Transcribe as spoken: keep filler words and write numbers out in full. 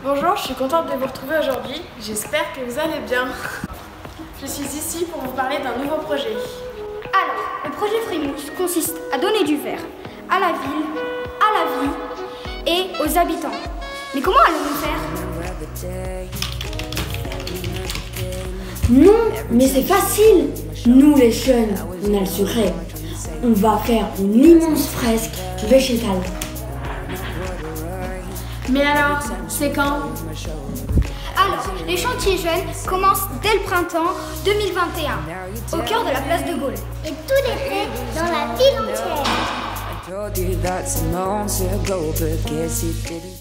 Bonjour, je suis contente de vous retrouver aujourd'hui. J'espère que vous allez bien. Je suis ici pour vous parler d'un nouveau projet. Alors, le projet Frimousse consiste à donner du vert à la ville, à la vie et aux habitants. Mais comment allons-nous faire? Non, mais c'est facile. Nous les jeunes, on a le secret. On va faire une immense fresque végétale. Mais alors, c'est quand? Alors, les chantiers jeunes commencent dès le printemps deux mille vingt et un, au cœur de la place de Gaulle. Et tout l'été dans la ville entière. I told you that some months ago, but guess it didn't.